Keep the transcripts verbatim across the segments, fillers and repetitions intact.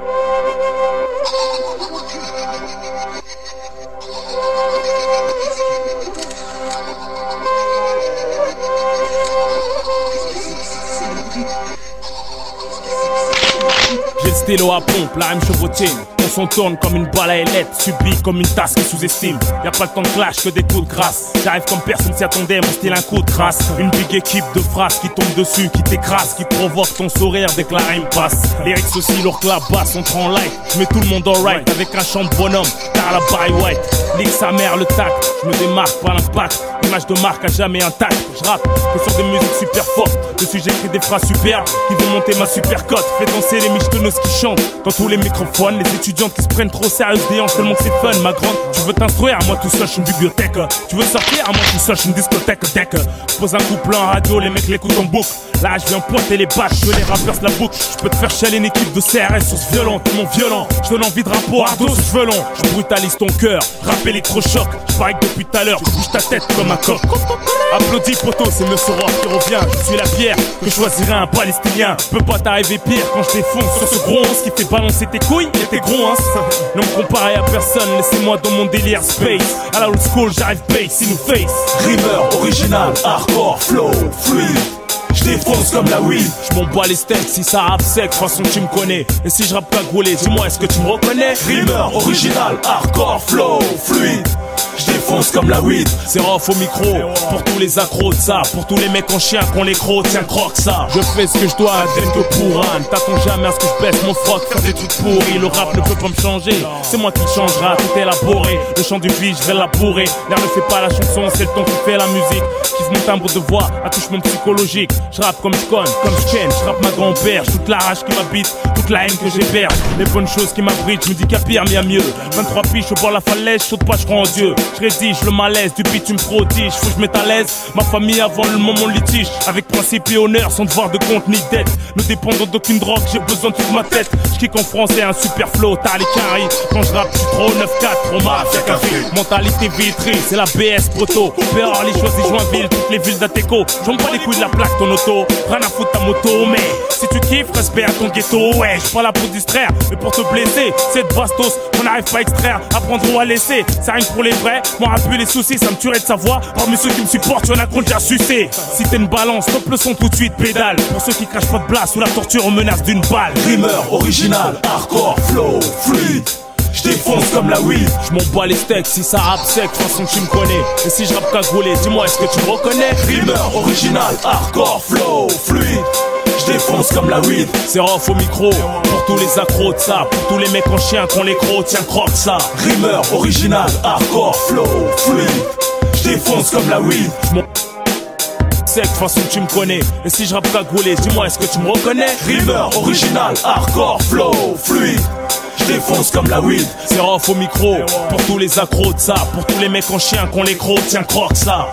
J'ai le stylo à pompe, la même chevrotine. On s'en tourne comme une balle à ailettes, subie comme une tasse qui sous-estime. Y'a pas le temps de clash que des coups de grâce. J'arrive comme personne s'y attendait, mon style un coup de crasse. Une big équipe de phrases qui tombe dessus, qui t'écrase, qui provoque ton sourire dès que la rime passe. Les lyrics aussi lourds que la basse, on te rend light. J'mets tout le monde en right avec un chant de bonhomme, car la Barry White. Ligue sa mère le tac, j'me démarque par l'impact. Image de marque à jamais intact. J'rappe que sur des musiques super fortes. Dessus j'écris des phrases superbes qui vont monter ma super cote. Fais danser les michetonneuses qui chantent dans tous les microphones. Les étudiantes qui se prennent trop sérieuses des hanches tellement que c'est fun. Ma grande, tu veux t'instruire, à moi tout seul, j'suis une bibliothèque. Tu veux sortir, à moi tout seul, j'suis une discothèque. Deck. J'pose un couplet en radio, les mecs l'écoutent en boucle. Là je viens pointer les bâches, je les rappeurs la boucle. J'peux te faire chialer une équipe de C R S sur ce violon, tellement violent. J'donne envie de rapport, ardos, cheveux longs. J'brutalise ton cœur, rap électrochoc. J'parie que depuis tout à l'heure, tu bouges ta tête comme un coq. Applaudis poto, c'est le Soror qui revient. Je suis la pierre que choisirait un palestinien. Peut pas t'arriver pire quand je défonce sur ce gros once qui fait balancer tes couilles et tes gros hein. Ne me comparez à personne, laissez-moi dans mon délire space. À la old school, j'arrive bass in the face. Rimeur, original, hardcore, flow, fluide. J'défonce comme la weed. J'm'en bats les steaks si ça rappe sec, de toute façon tu me connais. Et si je rappe cagoulé, dis-moi est-ce que tu me reconnais? Rimeur, original, hardcore, flow, fluide. J'défonce comme la weed. C'est rough au micro, pour tous les accros de ça. Pour tous les mecs en chien qu'on les crocs, tiens croque ça. Je fais ce que je dois, advienne que pour un. T'attends jamais à ce que je baisse mon froc, faire des trucs pourris. Le rap ne peut pas me changer, c'est moi qui le changera, tout élaboré. Le chant du vie, je vais labourer. L'air ne fait pas la chanson, c'est le ton qui fait la musique. Kiffe mon timbre de voix, attouchement psychologique. Je rappe comme je conne, comme je ken, je rappe ma grand-père. Toute la rage qui m'habite, toute la haine que j'héberge. Les bonnes choses qui m'abritent, je me dis qu'il y a pire mais il y a mieux. vingt-trois piges au bord de la falaise, je saute pas, je crois en Dieu. Je rédige le malaise, du bitume prodige. Faut que je mette à l'aise ma famille avant le moment litige. Avec principe et honneur, sans devoir de compte ni dette. Ne dépendant d'aucune drogue, j'ai besoin de toute ma tête. Je kick en français un super flow, t'as les caries. Quand je rappe, je suis trop neuf quatre, trop mafia café. Mentalité vitrine, c'est la B S proto. Péor, les choisis Joinville, toutes les villes d'Ateco. J'en pas les couilles de la plaque, ton auto. Rien à foutre ta moto, mais si tu kiffes, respect à ton ghetto. Ouais, je suis pas là pour distraire, mais pour te blesser. Cette bastos, on n'arrive pas à extraire, à prendre ou à laisser. Ça rime pour les vrais, moi rappuie les soucis, ça me tuerait de savoir. Parmi ceux qui me supportent, y'en a qu'on déjà sucé. Si t'es une balance, top le son tout de suite, pédale. Pour ceux qui crachent pas de place, sous la torture, on menace d'une balle. Rimeur, original, hardcore, flow, fluide. J'défonce comme la weed. J'm'en bats les steaks si ça rappe sec, de toute façon tu me connais. Et si je rappe cagoulé, dis-moi est-ce que tu me reconnais? Rimeur, original, hardcore, flow, fluide. J'défonce comme la weed. C'est rough au micro, pour tous les accros de ça. Pour tous les mecs en chien qu'on les crocs, tiens croque ça. Rimeur, original, hardcore, flow, fluide. J'défonce comme la weed. J'm'en sec, de toute façon tu me connais. Et si je rappe cagoulé, dis-moi est-ce que tu me reconnais? Rimeur, original, hardcore, flow, fluide. J'défonce comme la weed. C'est rough au micro, pour tous les accros de ça. Pour tous les mecs en chien qu'on les crocs, tiens croque ça.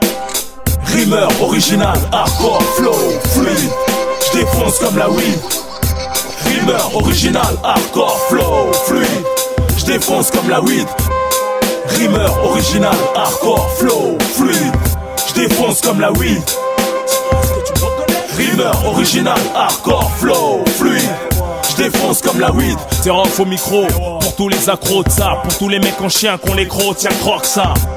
Rimeur, original, hardcore, flow, fluide. J'défonce comme la weed. Rimeur, original, hardcore, flow, fluide. J'défonce comme la weed. Rimeur, original, hardcore, flow, fluide. J'défonce comme la weed. Rimeur, original, hardcore, flow, fluide. J'défonce comme la weed. C'est rough au micro, pour tous les accros de ça. Pour tous les mecs en chien qu'on les crocs, tiens croque ça.